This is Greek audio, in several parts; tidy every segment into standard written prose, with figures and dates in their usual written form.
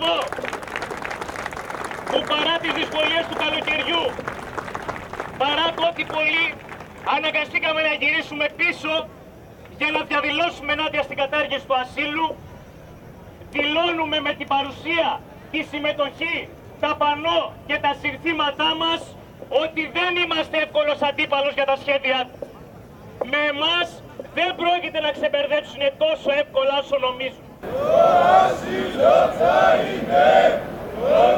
εδώ που παρά τις δυσκολίες του καλοκαιριού, παρά το ότι πολλοί αναγκαστήκαμε να γυρίσουμε πίσω για να διαδηλώσουμε ενάντια στην κατάργηση του ασύλου, δηλώνουμε με την παρουσία, τη συμμετοχή, τα πανό και τα συνθήματά μας ότι δεν είμαστε εύκολος αντίπαλος για τα σχέδια του. Με εμάς δεν πρόκειται να ξεμπερδέψουν τόσο εύκολα όσο νομίζουν. Το άσυλο θα είναι των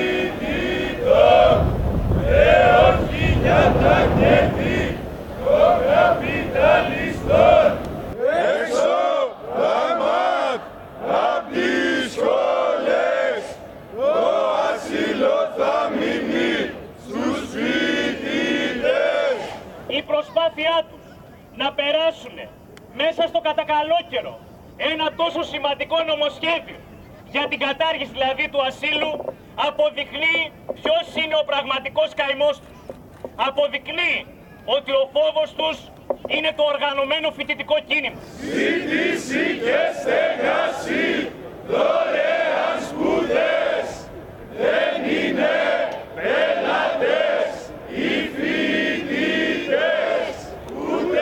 φοιτητών και όχι για τα κέρδη των καπιταλιστών. Έξω τα ΜΑΤ απ' τις σχολές, το άσυλο θα μείνει στους φοιτητές. Η προσπάθειά τους να περάσουν μέσα στο κατακαλόκαιρο ένα τόσο σημαντικό νομοσχέδιο για την κατάργηση δηλαδή του ασύλου αποδεικνύει ποιος είναι ο πραγματικός καημός τους. Αποδεικνύει ότι ο φόβος τους είναι το οργανωμένο φοιτητικό κίνημα. Ζήτηση και στέγαση, δωρεάν σπουδές, δεν είναι πελάτες οι φοιτητές, ούτε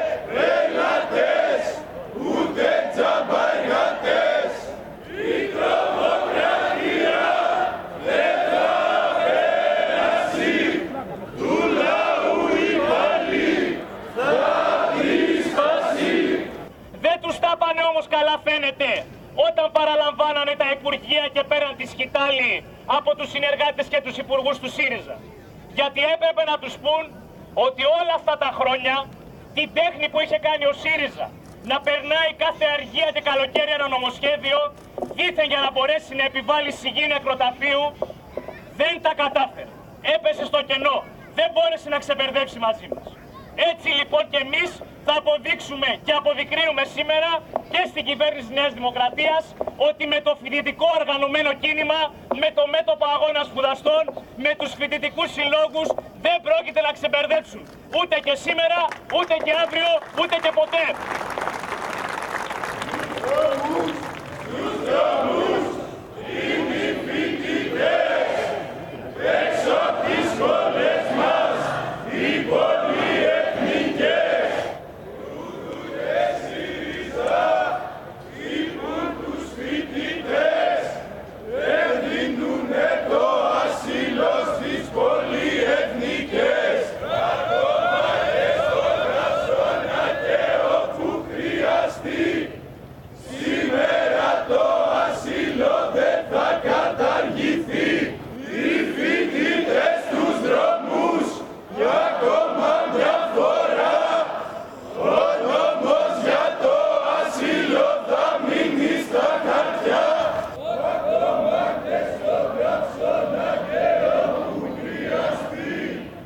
πελάτες, ούτε τζαμπαριάτες. Η τρομοκρατία δεν θα περάσει, του λαού η πάλι θα δυσπάσει. Δεν τους τα πάνε όμως καλά φαίνεται όταν παραλαμβάνανε τα υπουργεία και πέραν τη σκητάλη από τους συνεργάτες και τους υπουργούς του ΣΥΡΙΖΑ. Γιατί έπρεπε να τους πούν ότι όλα αυτά τα χρόνια την τέχνη που είχε κάνει ο ΣΥΡΙΖΑ να περνάει κάθε αργία και καλοκαίρι ένα νομοσχέδιο δήθεν για να μπορέσει να επιβάλλει σιγή νεκροταφείου, δεν τα κατάφερε. Έπεσε στο κενό. Δεν μπόρεσε να ξεμπερδέψει μαζί μας. Έτσι λοιπόν και εμείς θα αποδείξουμε και αποδεικνύουμε σήμερα και στην κυβέρνηση Νέας Δημοκρατίας ότι με το φοιτητικό οργανωμένο κίνημα, με το μέτωπο αγώνα σπουδαστών, με τους φοιτητικούς συλλόγους δεν πρόκειται να ξεμπερδέψουν. Ούτε και σήμερα, ούτε και αύριο, ούτε και ποτέ. Στους δρόμους είναι οι φοιτητές, έξω απ' τις σχολές μας οι πολυεθνικές. Ούτε ΣΥΡΙΖΑ χτυπούν τους φοιτητές, δεν δίνουνε το ασύλο στις πολυεθνικές. Ακόμα και στον Βρασόνα και όπου χρειαστεί, σήμερα το ασύλο δεν θα καταργηθεί. Οι φοιτητές στους δρόμους για ακόμα μια φορά. Ο νόμος για το ασύλο θα μείνει στα χαρτιά. Ακόμα και στον Βρασόνα και όπου χρειαστεί,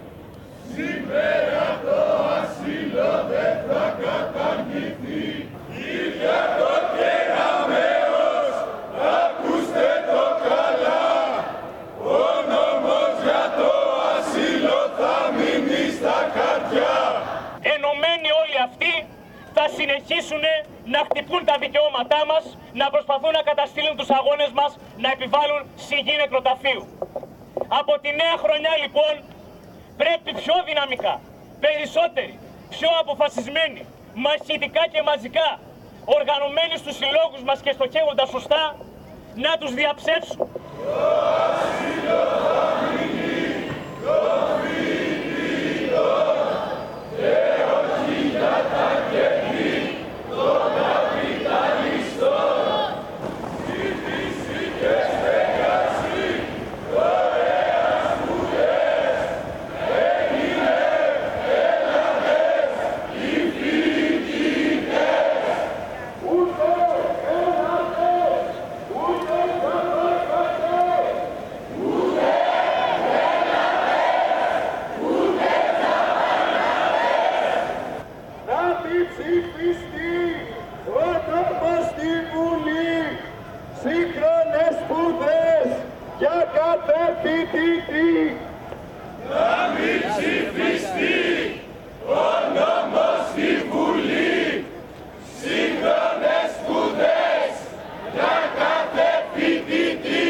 σήμερα το ασύλο δεν θα καταργηθεί. Ίδια το Κεραμέως, ακούστε το καλά, ο νόμος για το ασύλο θα μείνει στα χαρτιά. Ενωμένοι όλοι αυτοί θα συνεχίσουν να χτυπούν τα δικαιώματά μας, να προσπαθούν να καταστήλουν τους αγώνες μας, να επιβάλλουν σιγή νεκροταφείου. Από τη νέα χρονιά λοιπόν πρέπει πιο δυναμικά, περισσότεροι, πιο αποφασισμένοι, μαχητικά και μαζικά, οργανωμένοι στους συλλόγους μας και στοχεύοντας σωστά, να τους διαψεύσουν. Το ασύλο θα μείνει των φοιτητών και όχι για τα κέρδη των καπιταλιστών. Ζήτηση και στέγαση, δωρεάν σπουδές, δεν είναι πελάτες οι φοιτητές. Ούτε πελάτες, ούτε τζαμπαριάτες, ούτε να μην ψηφιστεί όταν μας στη Βουλή σύγχρονες σπουδές για κάθε φοιτητή. Να μην ψηφιστεί ο νόμος στη Βουλή σύγχρονες σπουδές για κάθε φοιτητή.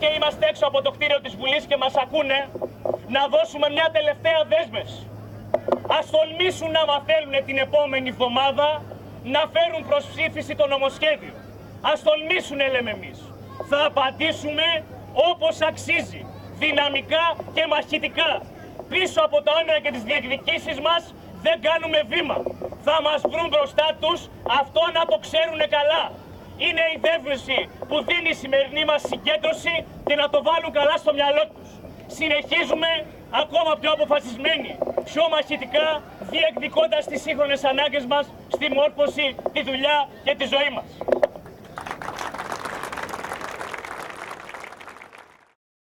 και είμαστε έξω από το κτίριο της Βουλής και μας ακούνε, να δώσουμε μια τελευταία δέσμευση. Ας τολμήσουν να μαθαίνουν την επόμενη εβδομάδα να φέρουν προς ψήφιση το νομοσχέδιο. Ας τολμήσουν, λέμε εμείς. Θα απαντήσουμε όπως αξίζει, δυναμικά και μαχητικά. Πίσω από τα όνειρα και τις διεκδικήσεις μας δεν κάνουμε βήμα. Θα μας βρουν μπροστά τους, αυτό να το ξέρουν καλά. Είναι η δέσμευση που δίνει η σημερινή μας συγκέντρωση και να το βάλουν καλά στο μυαλό τους. Συνεχίζουμε ακόμα πιο αποφασισμένοι, πιο μαχητικά, διεκδικώντας τις σύγχρονες ανάγκες μας στη μόρφωση, τη δουλειά και τη ζωή μας.